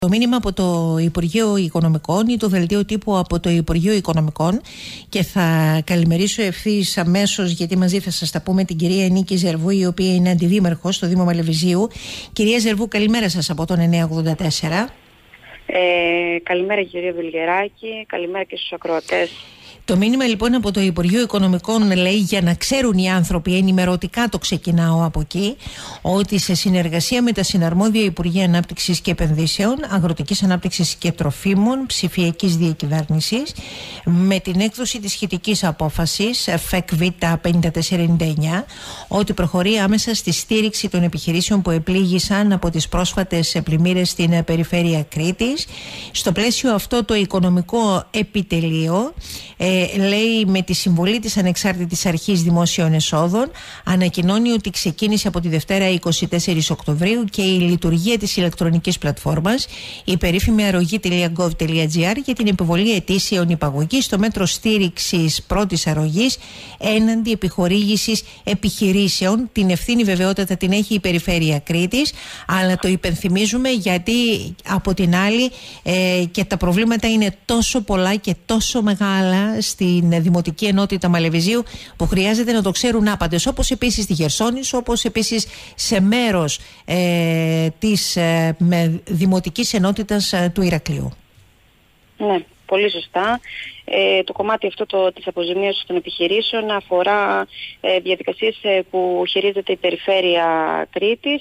Το μήνυμα από το Υπουργείο Οικονομικών ή το δελτίο τύπου από το Υπουργείο Οικονομικών, και θα καλημερίσω ευθύς αμέσως, γιατί μαζί θα σας τα πούμε, την κυρία Νίκη Ζερβού, η οποία είναι αντιδήμαρχος στο Δήμο Μαλεβιζίου. Κυρία Ζερβού, καλημέρα σας από τον 984. Καλημέρα κυρία Βιλγεράκη, καλημέρα και στους ακροατές. Το μήνυμα λοιπόν από το Υπουργείο Οικονομικών λέει, για να ξέρουν οι άνθρωποι, ενημερωτικά το ξεκινάω από εκεί, ότι σε συνεργασία με τα συναρμόδια Υπουργεία Ανάπτυξης και Επενδύσεων, Αγροτικής Ανάπτυξης και Τροφίμων, Ψηφιακής Διακυβέρνησης, με την έκδοση της σχετικής απόφασης ΦΕΚΒ 5499, ότι προχωρεί άμεσα στη στήριξη των επιχειρήσεων που επλήγησαν από τις πρόσφατες πλημμύρες στην περιφέρεια Κρήτης. Στο πλαίσιο αυτό, το Οικονομικό Επιτελείο λέει, με τη συμβολή της Ανεξάρτητης Αρχής Δημόσιων Εσόδων, ανακοινώνει ότι ξεκίνησε από τη Δευτέρα 24 Οκτωβρίου και η λειτουργία της ηλεκτρονικής πλατφόρμας, η περίφημη αρρωγή.gov.gr, για την επιβολή αιτήσεων υπαγωγής στο μέτρο στήριξης πρώτης αρρωγής έναντι επιχορήγησης επιχειρήσεων. Την ευθύνη βεβαιότατα την έχει η Περιφέρεια Κρήτης, αλλά το υπενθυμίζουμε γιατί από την άλλη και τα προβλήματα είναι τόσο πολλά και τόσο μεγάλα στην Δημοτική Ενότητα Μαλεβιζίου, που χρειάζεται να το ξέρουν άπαντες, όπως επίσης στη Χερσόνησο, όπως επίσης σε μέρος της Δημοτικής Ενότητας του Ηρακλείου. Ναι, πολύ σωστά. Το κομμάτι αυτό της αποζημίωσης των επιχειρήσεων αφορά διαδικασίες που χειρίζεται η Περιφέρεια Κρήτης.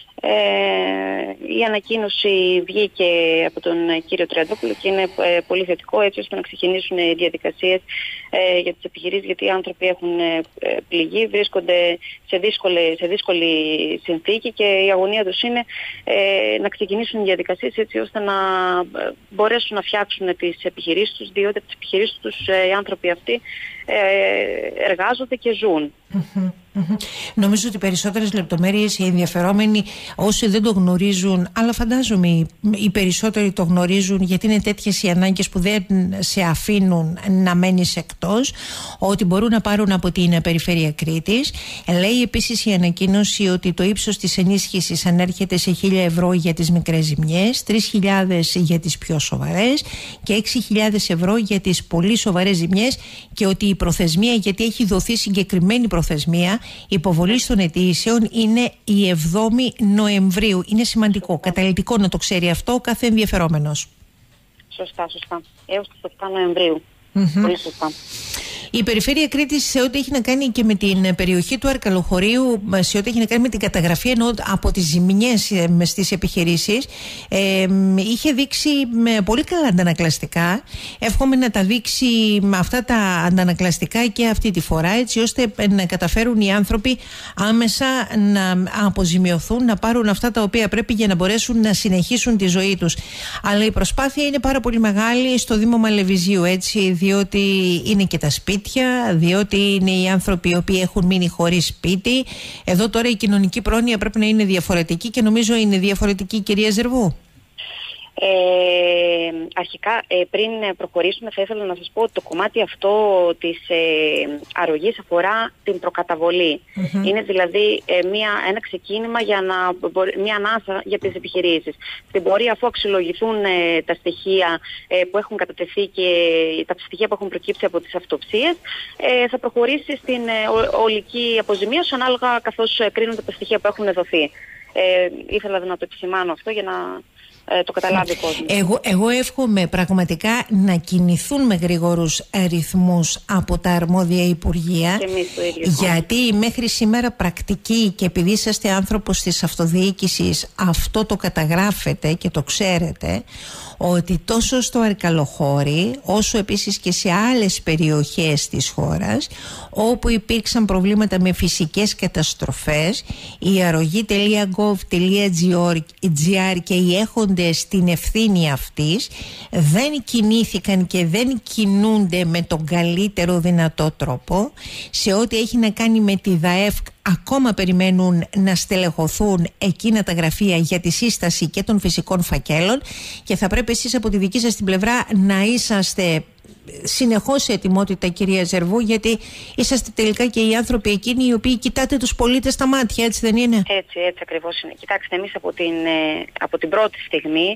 Η ανακοίνωση βγήκε από τον κύριο Τριαντόπουλο και είναι πολύ θετικό, έτσι ώστε να ξεκινήσουν οι διαδικασίες για τις επιχειρήσεις, γιατί οι άνθρωποι έχουν πληγεί, βρίσκονται σε δύσκολη συνθήκη και η αγωνία τους είναι να ξεκινήσουν οι διαδικασίες, έτσι ώστε να μπορέσουν να φτιάξουν τις επιχειρήσεις τους, διότι από τις επιχειρήσεις τους οι άνθρωποι αυτοί εργάζονται και ζουν. Νομίζω ότι περισσότερες λεπτομέρειες οι ενδιαφερόμενοι, όσοι δεν το γνωρίζουν, αλλά φαντάζομαι οι περισσότεροι το γνωρίζουν, γιατί είναι τέτοιες οι ανάγκες που δεν σε αφήνουν να μένεις εκτός, ότι μπορούν να πάρουν από την Περιφέρεια Κρήτης. Λέει επίσης η ανακοίνωση ότι το ύψος της ενίσχυσης ανέρχεται σε 1.000 ευρώ για τις μικρές ζημιές, 3.000 για τις πιο σοβαρές και 6.000 ευρώ για τις πολύ σοβαρές ζημιές, και ότι η προθεσμία, γιατί έχει δοθεί συγκεκριμένη προθεσμία υποβολής των αιτήσεων, είναι η 7η Νοεμβρίου. Είναι σημαντικό, καταλυτικό να το ξέρει αυτό κάθε ενδιαφερόμενος. Σωστά. Έως τις 7 Νοεμβρίου. Πολύ σωστά. Η Περιφέρεια Κρήτης, σε ό,τι έχει να κάνει και με την περιοχή του Αρκαλοχωρίου, σε ό,τι έχει να κάνει με την καταγραφή από τις ζημιές στις επιχειρήσεις, είχε δείξει με πολύ καλά αντανακλαστικά. Εύχομαι να τα δείξει με αυτά τα αντανακλαστικά και αυτή τη φορά, έτσι ώστε να καταφέρουν οι άνθρωποι άμεσα να αποζημιωθούν, να πάρουν αυτά τα οποία πρέπει για να μπορέσουν να συνεχίσουν τη ζωή τους. Αλλά η προσπάθεια είναι πάρα πολύ μεγάλη στο Δήμο Μαλεβιζίου, έτσι, διότι είναι και τα σπίτια, διότι είναι οι άνθρωποι οι οποίοι έχουν μείνει χωρίς σπίτι. Εδώ τώρα η κοινωνική πρόνοια πρέπει να είναι διαφορετική, και νομίζω είναι διαφορετική, κυρία Ζερβού. Αρχικά, πριν προχωρήσουμε, θα ήθελα να σας πω ότι το κομμάτι αυτό της αρρωγής αφορά την προκαταβολή. Είναι δηλαδή ένα ξεκίνημα για μια ανάσα για τις επιχειρήσεις. Στην πορεία, αφού αξιολογηθούν τα στοιχεία που έχουν κατατεθεί και τα στοιχεία που έχουν προκύψει από τις αυτοψίες, θα προχωρήσει στην ολική αποζημίωση ανάλογα καθώς κρίνονται τα στοιχεία που έχουν δοθεί. Ήθελα να το επισημάνω αυτό για να το καταλάβει ο κόσμος. Εγώ εύχομαι πραγματικά να κινηθούν με γρήγορους ρυθμούς από τα αρμόδια υπουργεία, και εμείς το ίδιο. γιατί μέχρι σήμερα πρακτική, και επειδή είσαστε άνθρωπος της αυτοδιοίκησης, αυτό το καταγράφετε και το ξέρετε, ότι τόσο στο Αρκαλοχώρι όσο επίσης και σε άλλες περιοχές της χώρας όπου υπήρξαν προβλήματα με φυσικές καταστροφές, η αρρωγή.gov.gr και οι έχοντες την ευθύνη αυτής δεν κινήθηκαν και δεν κινούνται με τον καλύτερο δυνατό τρόπο. Σε ό,τι έχει να κάνει με τη ΔΑΕΦ, ακόμα περιμένουν να στελεχωθούν εκείνα τα γραφεία για τη σύσταση και των φυσικών φακέλων, και θα πρέπει εσείς από τη δική σας την πλευρά να είσαστε συνεχώς σε ετοιμότητα, κυρία Ζερβού, γιατί είσαστε τελικά και οι άνθρωποι εκείνοι οι οποίοι κοιτάτε τους πολίτες στα μάτια, έτσι δεν είναι? Έτσι ακριβώς είναι. Κοιτάξτε, εμείς από την πρώτη στιγμή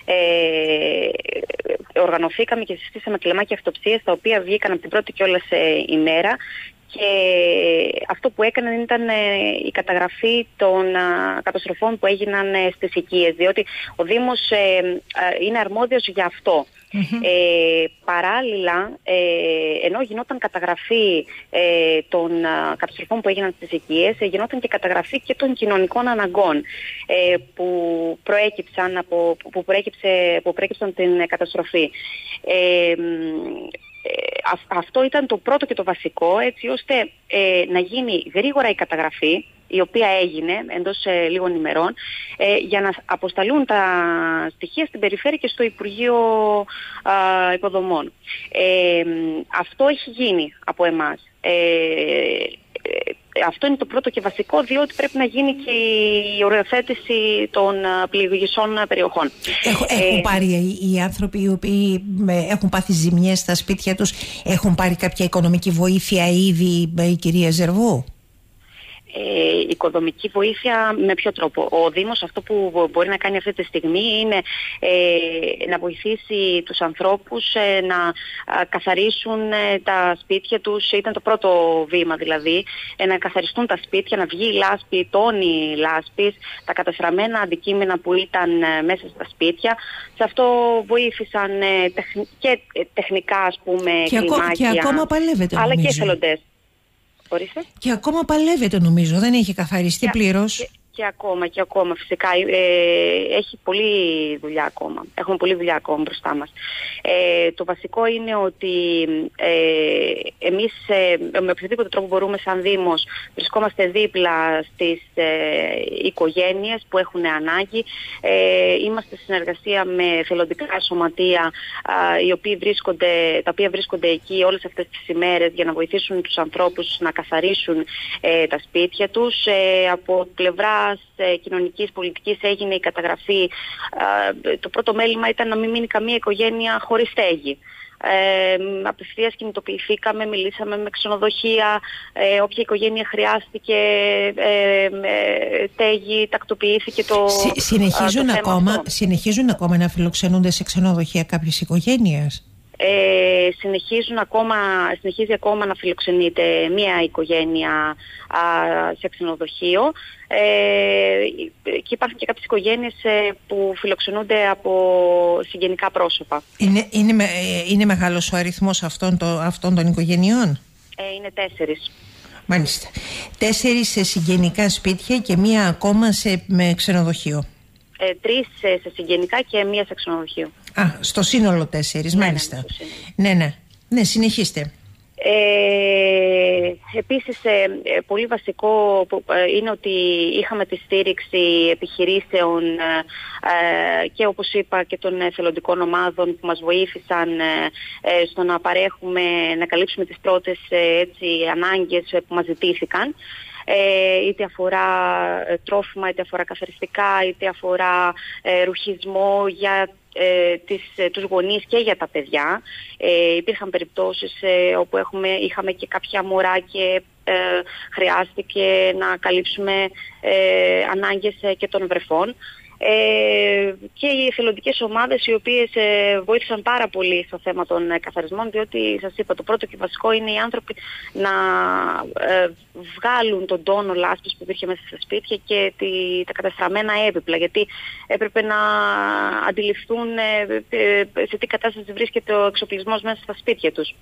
οργανωθήκαμε και συστήσαμε κλεμάκια αυτοψίες, τα οποία βγήκαν από την πρώτη κιόλας ημέρα. Και αυτό που έκαναν ήταν η καταγραφή των καταστροφών που έγιναν στις οικίες, διότι ο Δήμος είναι αρμόδιος για αυτό. Παράλληλα, ενώ γινόταν καταγραφή των καταστροφών που έγιναν στις οικίες, γινόταν και καταγραφή και των κοινωνικών αναγκών που προέκυψαν την καταστροφή. Αυτό ήταν το πρώτο και το βασικό, έτσι ώστε να γίνει γρήγορα η καταγραφή, η οποία έγινε εντός λίγων ημερών, για να αποσταλούν τα στοιχεία στην περιφέρεια και στο Υπουργείο Υποδομών. Αυτό έχει γίνει από εμάς. Αυτό είναι το πρώτο και βασικό, διότι πρέπει να γίνει και η οριοθέτηση των πληγισών περιοχών. Έχουν πάρει οι άνθρωποι οι οποίοι έχουν πάθει ζημιές στα σπίτια τους, έχουν πάρει κάποια οικονομική βοήθεια ήδη, η κυρία Ζερβού? Οικονομική βοήθεια με ποιο τρόπο? Ο Δήμος αυτό που μπορεί να κάνει αυτή τη στιγμή είναι να βοηθήσει τους ανθρώπους να καθαρίσουν τα σπίτια τους. Ήταν το πρώτο βήμα, δηλαδή να καθαριστούν τα σπίτια, να βγει η λάσπη, τόνοι λάσπης, τα καταστραμμένα αντικείμενα που ήταν μέσα στα σπίτια. Σε αυτό βοήθησαν και τεχνικά, ας πούμε, κλιμάκια, και ακόμα παλεύετε, αλλά νομίζω. και εθελοντές. Και ακόμα παλεύεται, νομίζω, δεν έχει καθαριστεί πλήρως. Και ακόμα φυσικά έχει πολλή δουλειά ακόμα. Έχουμε πολλή δουλειά ακόμα μπροστά μας. Το βασικό είναι ότι εμείς με οποιοδήποτε τρόπο μπορούμε σαν Δήμος βρισκόμαστε δίπλα στις οικογένειες που έχουν ανάγκη. Είμαστε σε συνεργασία με θελοντικά σωματεία τα οποία βρίσκονται εκεί όλες αυτές τις ημέρες για να βοηθήσουν τους ανθρώπους να καθαρίσουν τα σπίτια τους. Από πλευρά κοινωνικής πολιτικής έγινε η καταγραφή. Το πρώτο μέλημα ήταν να μην μείνει καμία οικογένεια χωρίς στέγη. Απευθείας κινητοποιηθήκαμε, μιλήσαμε με ξενοδοχεία, όποια οικογένεια χρειάστηκε στέγη, τακτοποιήθηκε το Συνεχίζουν ακόμα να φιλοξενούνται σε ξενοδοχεία κάποιες οικογένειες? Συνεχίζει ακόμα να φιλοξενείται μία οικογένεια σε ξενοδοχείο και υπάρχουν και κάποιες οικογένειες που φιλοξενούνται από συγγενικά πρόσωπα. Είναι μεγάλος ο αριθμός αυτών των οικογενειών? Είναι 4. Μάλιστα. 4 σε συγγενικά σπίτια και μία ακόμα με ξενοδοχείο. 3 σε συγγενικά και μία σε ξενοδοχείο. Στο σύνολο 4, μάλιστα. Ναι, συνεχίστε. Επίσης, πολύ βασικό είναι ότι είχαμε τη στήριξη επιχειρήσεων και, όπως είπα, και των εθελοντικών ομάδων που μας βοήθησαν στο να καλύψουμε τις πρώτες ανάγκες που μας ζητήθηκαν. Είτε αφορά τρόφιμα, είτε αφορά καθαριστικά, είτε αφορά ρουχισμό για τους γονείς και για τα παιδιά. Υπήρχαν περιπτώσεις όπου είχαμε και κάποια μωρά και χρειάστηκε να καλύψουμε ανάγκες και των βρεφών. Και οι εθελοντικές ομάδες, οι οποίες βοήθησαν πάρα πολύ στο θέμα των καθαρισμών, διότι σας είπα, το πρώτο και βασικό είναι οι άνθρωποι να βγάλουν τον τόνο λάσπης που υπήρχε μέσα στα σπίτια και τα καταστραμμένα έπιπλα, γιατί έπρεπε να αντιληφθούν σε τι κατάσταση βρίσκεται ο εξοπλισμός μέσα στα σπίτια τους.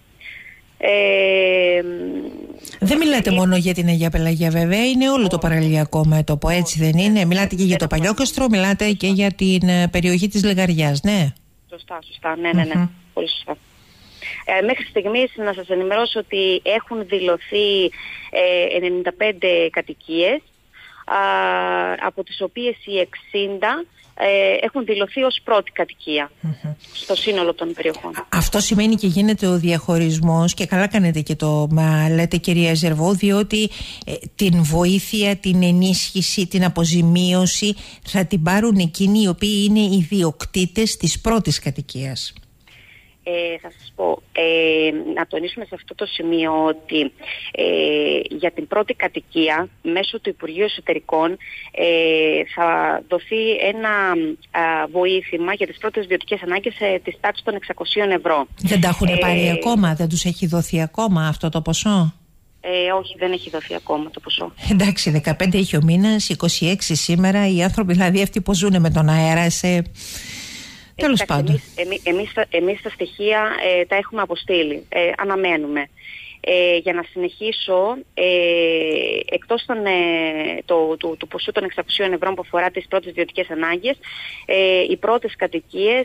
Δεν μιλάτε μόνο για την Αγία Πελαγία, βέβαια, είναι όλο το παραλιακό μέτωπο, έτσι δεν είναι? Μιλάτε και για το Παλιόκαστρο, μιλάτε και για την περιοχή της Λεγαριάς, ναι? Σωστά, ναι, πολύ σωστά. Μέχρι στιγμής να σας ενημερώσω ότι έχουν δηλωθεί 95 κατοικίες, από τις οποίες οι 60 έχουν δηλωθεί ως πρώτη κατοικία στο σύνολο των περιοχών. Αυτό σημαίνει και γίνεται ο διαχωρισμός, και καλά κάνετε και το λέτε, κυρία Ζερβού, διότι την βοήθεια, την ενίσχυση, την αποζημίωση θα την πάρουν εκείνοι οι οποίοι είναι ιδιοκτήτες της πρώτης κατοικίας. Θα σας πω, να τονίσουμε σε αυτό το σημείο ότι για την πρώτη κατοικία μέσω του Υπουργείου Εσωτερικών θα δοθεί ένα βοήθημα για τις πρώτες βιωτικές ανάγκες της τάξης των 600 ευρώ. Δεν τα έχουν πάρει ακόμα, δεν τους έχει δοθεί ακόμα αυτό το ποσό? Όχι, δεν έχει δοθεί ακόμα το ποσό. Εντάξει, 15 έχει ο μήνας, 26 σήμερα, οι άνθρωποι δηλαδή αυτοί που ζουν με τον αέρα τέλος πάντων. Εμείς τα στοιχεία τα έχουμε αποστείλει, αναμένουμε. Για να συνεχίσω, εκτός του ποσού των 600 ευρώ που αφορά τις πρώτες βιωτικές ανάγκες, οι πρώτες κατοικίες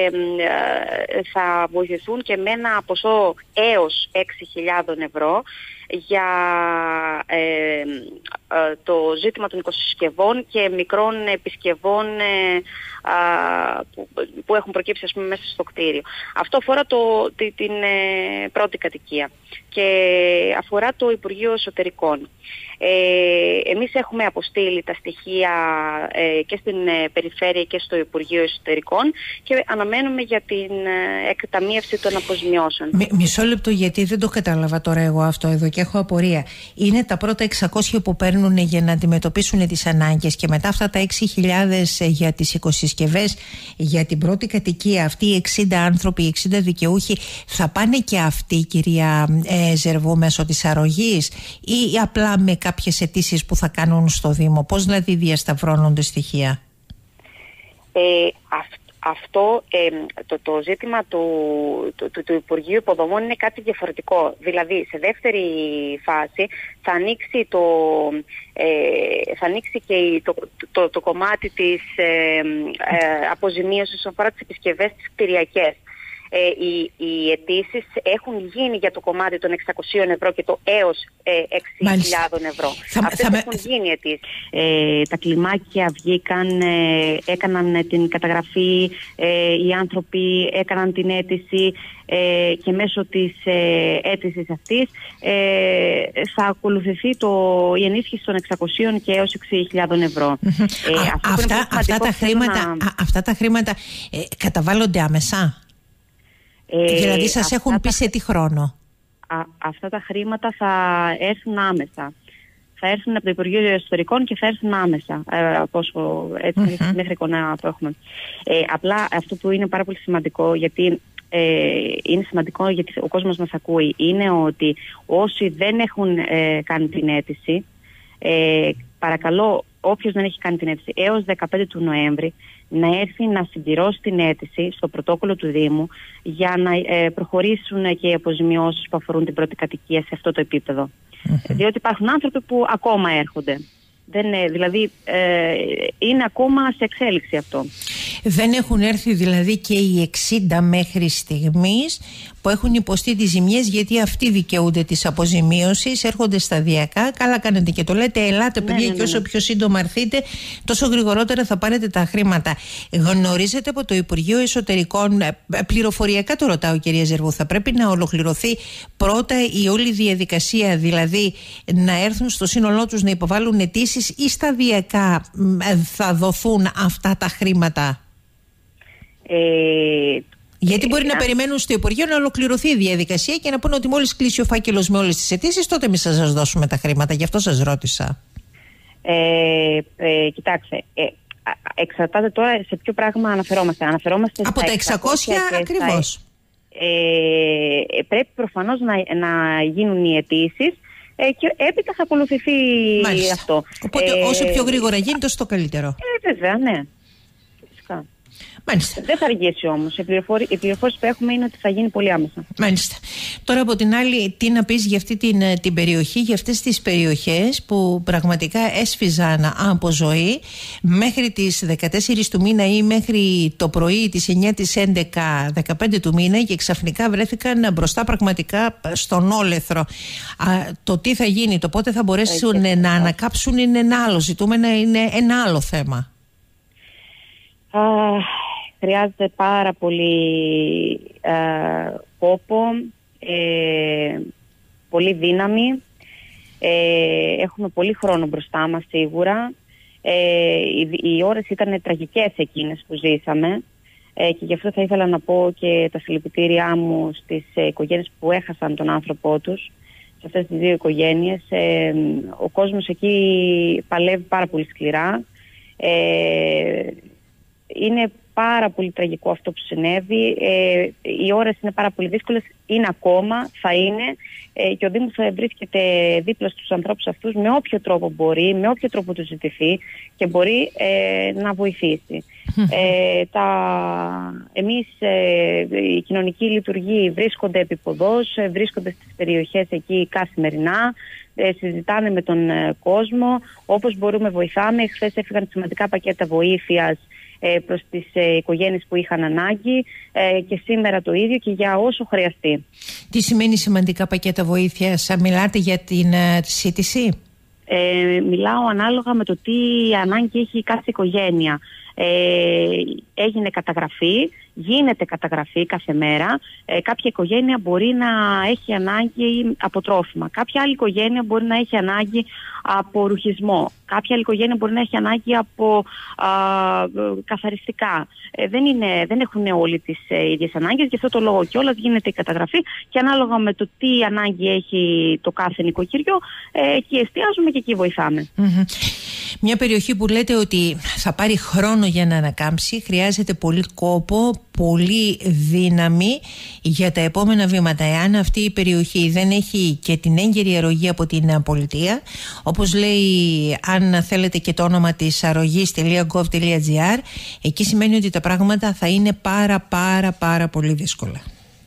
θα βοηθηθούν και με ένα ποσό έως 6.000 ευρώ για το ζήτημα των οικοσυσκευών και μικρών επισκευών που έχουν προκύψει, ας πούμε, μέσα στο κτίριο. Αυτό αφορά την πρώτη κατοικία και αφορά το Υπουργείο Εσωτερικών. Εμείς έχουμε αποστείλει τα στοιχεία και στην Περιφέρεια και στο Υπουργείο Εσωτερικών και αναμένουμε για την εκταμείευση των αποζημιώσεων. Μισό λεπτό, γιατί δεν το κατάλαβα τώρα εγώ αυτό εδώ και έχω απορία. Είναι τα πρώτα 600 που παίρνουν για να αντιμετωπίσουν τις ανάγκες και μετά αυτά τα 6.000 για τις οικοσυσκευές για την πρώτη κατοικία. Αυτοί οι 60 άνθρωποι, οι 60 δικαιούχοι θα πάνε και αυτοί, κυρία Ζερβού, μέσω της αρρωγής ή απλά με κάποιες αιτήσεις που θα κάνουν στο Δήμο? Πώς δηλαδή διασταυρώνονται στοιχεία? Αυτό το ζήτημα του Υπουργείου Υποδομών είναι κάτι διαφορετικό. Δηλαδή, σε δεύτερη φάση θα ανοίξει και το κομμάτι της αποζημίωσης όσον αφορά τις επισκευές τις κτηριακές. Οι αιτήσεις έχουν γίνει για το κομμάτι των 600 ευρώ και το έως 6.000 ευρώ. Αυτές έχουν γίνει αιτήσεις. Τα κλιμάκια βγήκαν, έκαναν την καταγραφή, οι άνθρωποι έκαναν την αίτηση και μέσω της αίτησης αυτής θα ακολουθηθεί η ενίσχυση των 600 και έως 6.000 ευρώ. Αυτά τα χρήματα καταβάλλονται άμεσα? Δηλαδή σας έχουν πει σε τι χρόνο? Αυτά τα χρήματα θα έρθουν άμεσα. Θα έρθουν από το Υπουργείο Εσωτερικών και θα έρθουν άμεσα, μέχρι εικόνα που έχουμε. Απλά αυτό που είναι πάρα πολύ σημαντικό, γιατί είναι σημαντικό γιατί ο κόσμος μας ακούει, είναι ότι όσοι δεν έχουν κάνει την αίτηση, παρακαλώ όποιος δεν έχει κάνει την αίτηση έως 15 του Νοέμβρη να έρθει να συμπληρώσει την αίτηση στο πρωτόκολλο του Δήμου για να προχωρήσουν και οι αποζημιώσεις που αφορούν την πρώτη κατοικία σε αυτό το επίπεδο. Διότι υπάρχουν άνθρωποι που ακόμα έρχονται. Δηλαδή είναι ακόμα σε εξέλιξη αυτό. Δεν έχουν έρθει δηλαδή και οι 60 μέχρι στιγμής που έχουν υποστεί τις ζημιές, γιατί αυτοί δικαιούνται της αποζημίωσης, έρχονται σταδιακά. Καλά κάνετε και το λέτε, ελάτε παιδιά, και όσο πιο σύντομα έρθετε τόσο γρηγορότερα θα πάρετε τα χρήματα. Γνωρίζετε από το Υπουργείο Εσωτερικών, πληροφοριακά το ρωτάω κυρία Ζερβού, θα πρέπει να ολοκληρωθεί πρώτα η όλη διαδικασία, δηλαδή να έρθουν στο σύνολό τους να υποβάλουν αιτήσεις, ή σταδιακά θα δοθούν αυτά τα χρήματα? Γιατί μπορεί να περιμένουν στο Υπουργείο να ολοκληρωθεί η διαδικασία και να πούνε ότι μόλις κλείσει ο φάκελος με όλες τις αιτήσεις, τότε εμείς θα σας δώσουμε τα χρήματα. Γι' αυτό σας ρώτησα. Κοιτάξτε, εξαρτάται τώρα σε ποιο πράγμα αναφερόμαστε. Από τα 600 ακριβώς. Πρέπει προφανώς να γίνουν οι αιτήσεις και έπειτα θα ακολουθηθεί αυτό. Οπότε όσο πιο γρήγορα γίνει, τόσο το καλύτερο. Βέβαια, ναι. Φυσικά. Μάλιστα. Δεν θα αργήσει όμως. Οι πληροφορίες που έχουμε είναι ότι θα γίνει πολύ άμεσα. Μάλιστα. Τώρα από την άλλη, τι να πεις για αυτή την περιοχή, για αυτές τις περιοχές που πραγματικά έσφιζαν από ζωή μέχρι τις 14 του μήνα ή μέχρι το πρωί τις 9 της 11, 15 του μήνα, και ξαφνικά βρέθηκαν μπροστά πραγματικά στον όλεθρο. Το τι θα γίνει, το πότε θα μπορέσουν να ανακάψουν είναι ένα άλλο ζητούμενο, είναι ένα άλλο θέμα. Χρειάζεται πάρα πολύ κόπο, πολύ δύναμη. Έχουμε πολύ χρόνο μπροστά μας σίγουρα. Οι ώρες ήταν τραγικές εκείνες που ζήσαμε. Και γι' αυτό θα ήθελα να πω και τα συλληπιτήριά μου στις οικογένειες που έχασαν τον άνθρωπό τους, σε αυτές τις δύο οικογένειες. Ο κόσμος εκεί παλεύει πάρα πολύ σκληρά. Είναι πάρα πολύ τραγικό αυτό που συνέβη. Οι ώρες είναι πάρα πολύ δύσκολες, είναι ακόμα, θα είναι, και ο Δήμος θα βρίσκεται δίπλα στους ανθρώπους αυτούς με όποιο τρόπο μπορεί, με όποιο τρόπο του ζητηθεί και μπορεί να βοηθήσει. Εμείς, οι κοινωνικοί λειτουργοί βρίσκονται επίποδος, βρίσκονται στις περιοχές εκεί καθημερινά, συζητάνε με τον κόσμο, όπως μπορούμε βοηθάμε. Χθες έφυγαν σημαντικά πακέτα βοήθειας προς τις οικογένειες που είχαν ανάγκη, και σήμερα το ίδιο και για όσο χρειαστεί. Τι σημαίνει σημαντικά πακέτα βοήθειας? Μιλάτε για την σύντηση? Μιλάω ανάλογα με το τι ανάγκη έχει κάθε οικογένεια. Έγινε καταγραφή, γίνεται καταγραφή κάθε μέρα. Κάποια οικογένεια μπορεί να έχει ανάγκη από τρόφιμα. Κάποια άλλη οικογένεια μπορεί να έχει ανάγκη από ρουχισμό. Κάποια άλλη οικογένεια μπορεί να έχει ανάγκη από καθαριστικά. Δεν έχουν όλοι τις ίδιες ανάγκες. Γι' αυτό το λόγο κιόλας γίνεται η καταγραφή και ανάλογα με το τι ανάγκη έχει το κάθε νοικοκυριό, εκεί εστιάζουμε και εκεί βοηθάμε. Μια περιοχή που λέτε ότι θα πάρει χρόνο για να ανακάμψει, χρειάζεται πολύ κόπο, πολύ δύναμη για τα επόμενα βήματα. Εάν αυτή η περιοχή δεν έχει και την έγκαιρη αρρωγή από την πολιτεία, όπως λέει, αν θέλετε και το όνομα της αρρωγής.gov.gr, εκεί σημαίνει ότι τα πράγματα θα είναι πάρα πολύ δύσκολα.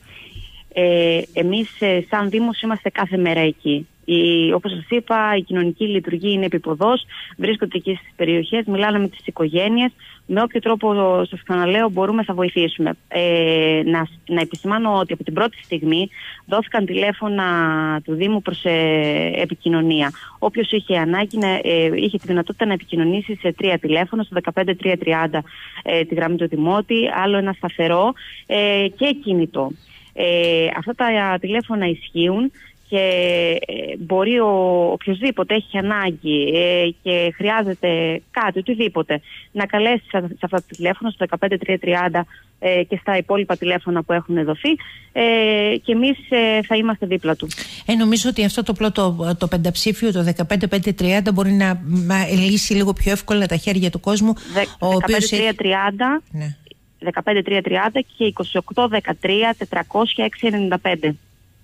Εμείς σαν Δήμος είμαστε κάθε μέρα εκεί. Όπως σας είπα, η κοινωνική λειτουργία είναι επίποδος, βρίσκονται εκεί στις περιοχές, μιλάνε με τις οικογένειες. Με όποιο τρόπο, σας ξαναλέω, μπορούμε, θα βοηθήσουμε. Να επισημάνω ότι από την πρώτη στιγμή δόθηκαν τηλέφωνα του Δήμου προς επικοινωνία. Όποιος είχε ανάγκη είχε τη δυνατότητα να επικοινωνήσει σε 3 τηλέφωνα, στο 15330 τη γραμμή του Δημότη, άλλο ένα σταθερό και κινητό. Αυτά τα τηλέφωνα ισχύουν και μπορεί οποιοσδήποτε έχει ανάγκη και χρειάζεται κάτι, οτιδήποτε, να καλέσει σε αυτά τα τηλέφωνα, στο 15330 και στα υπόλοιπα τηλέφωνα που έχουν δοθεί, και εμείς θα είμαστε δίπλα του. Νομίζω ότι αυτό το πρώτο, το πενταψήφιο, το 15530, μπορεί να λύσει λίγο πιο εύκολα τα χέρια του κόσμου. 15330 ναι. 15330 και 2813 400 695.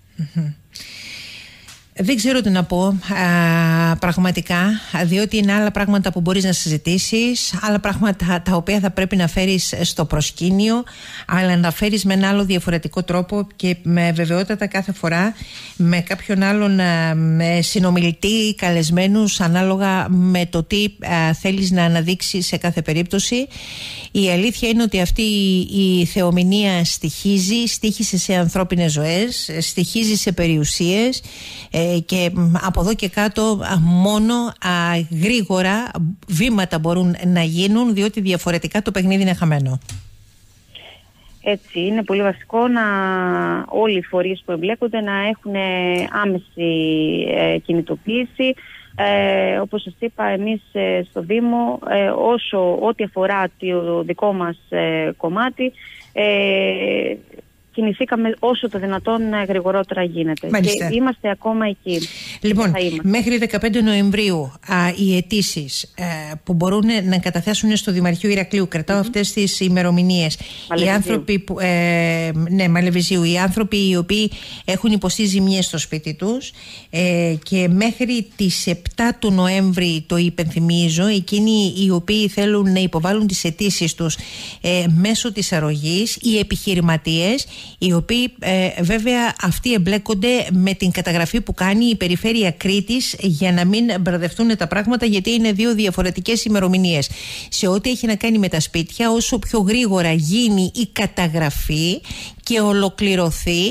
Δεν ξέρω τι να πω πραγματικά, διότι είναι άλλα πράγματα που μπορείς να συζητήσεις, άλλα πράγματα τα οποία θα πρέπει να φέρεις στο προσκήνιο, αλλά να φέρεις με ένα άλλο διαφορετικό τρόπο και με βεβαιότατα κάθε φορά με κάποιον άλλον συνομιλητή, καλεσμένους, ανάλογα με το τι θέλεις να αναδείξεις σε κάθε περίπτωση. Η αλήθεια είναι ότι αυτή η θεομηνία στοιχίζει σε ανθρώπινες ζωές, στοιχίζει σε περιουσίες, και από εδώ και κάτω μόνο γρήγορα βήματα μπορούν να γίνουν, διότι διαφορετικά το παιχνίδι είναι χαμένο. Έτσι, είναι πολύ βασικό να όλοι οι φορείς που εμπλέκονται να έχουν άμεση κινητοποίηση. Όπως σας είπα, εμείς στο Δήμο, ό,τι αφορά το δικό μας κομμάτι, κινηθήκαμε όσο το δυνατόν γρηγορότερα γίνεται. Μάλιστα. Και είμαστε ακόμα εκεί. Λοιπόν, μέχρι 15 Νοεμβρίου οι αιτήσεις που μπορούν να καταθέσουν στο Δημαρχείο Ηρακλείου, κρατάω αυτές τις ημερομηνίες. Οι άνθρωποι που, Μαλεβιζίου, οι άνθρωποι οι οποίοι έχουν υποστεί ζημιές στο σπίτι τους, και μέχρι τις 7 του Νοέμβρη, το υπενθυμίζω, εκείνοι οι οποίοι θέλουν να υποβάλουν τις αιτήσεις τους μέσω της αρρωγής, οι επιχειρηματίες, οι οποίοι βέβαια αυτοί εμπλέκονται με την καταγραφή που κάνει η Περιφέρεια Κρήτης για να μην μπερδευτούν τα πράγματα, γιατί είναι 2 διαφορετικές ημερομηνίες. Σε ό,τι έχει να κάνει με τα σπίτια, όσο πιο γρήγορα γίνει η καταγραφή και ολοκληρωθεί,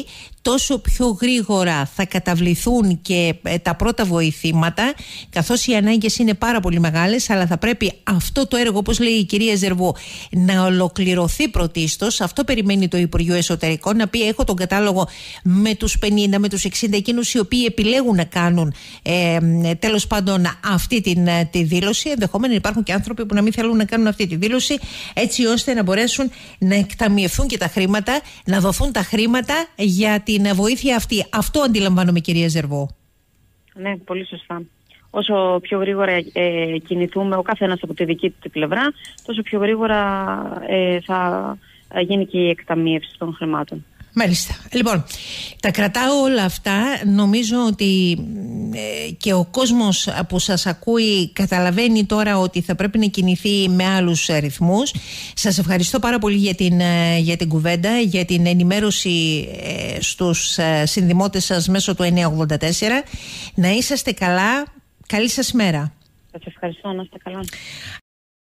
τόσο πιο γρήγορα θα καταβληθούν και τα πρώτα βοηθήματα, καθώς οι ανάγκες είναι πάρα πολύ μεγάλες, αλλά θα πρέπει αυτό το έργο, όπως λέει η κυρία Ζερβό, να ολοκληρωθεί πρωτίστως. Αυτό περιμένει το Υπουργείο Εσωτερικών, να πει: έχω τον κατάλογο με τους 50, με τους 60, εκείνους οι οποίοι επιλέγουν να κάνουν τέλος πάντων αυτή τη δήλωση. Ενδεχόμενα υπάρχουν και άνθρωποι που να μην θέλουν να κάνουν αυτή τη δήλωση, έτσι ώστε να μπορέσουν να εκταμιευθούν και τα χρήματα, να δοθούν τα χρήματα για την βοήθεια αυτή. Αυτό αντιλαμβάνομαι, κυρία Ζερβό. Ναι, πολύ σωστά. Όσο πιο γρήγορα κινηθούμε ο καθένας από τη δική του πλευρά, τόσο πιο γρήγορα θα γίνει και η εκταμίευση των χρημάτων. Μάλιστα. Λοιπόν, τα κρατάω όλα αυτά. Νομίζω ότι και ο κόσμος που σας ακούει καταλαβαίνει τώρα ότι θα πρέπει να κινηθεί με άλλους ρυθμούς. Σας ευχαριστώ πάρα πολύ για την κουβέντα, για την ενημέρωση στους συνδημότες σας μέσω του 984. Να είσαστε καλά. Καλή σας μέρα. Σας ευχαριστώ. Να είστε καλά.